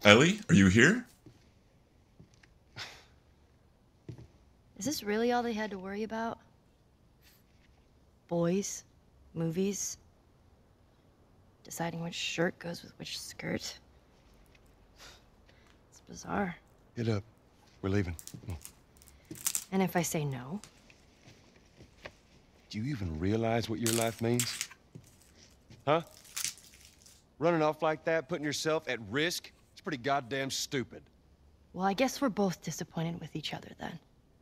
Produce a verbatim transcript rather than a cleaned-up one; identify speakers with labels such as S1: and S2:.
S1: Ellie, are you here?
S2: Is this really all they had to worry about? Boys, movies, deciding which shirt goes with which skirt. It's bizarre.
S3: Get up. We're leaving. Come on.
S2: And if I say no?
S3: Do you even realize what your life means? Huh? Running off like that, putting yourself at risk? It's pretty goddamn stupid.
S2: Well, I guess we're both disappointed with each other then.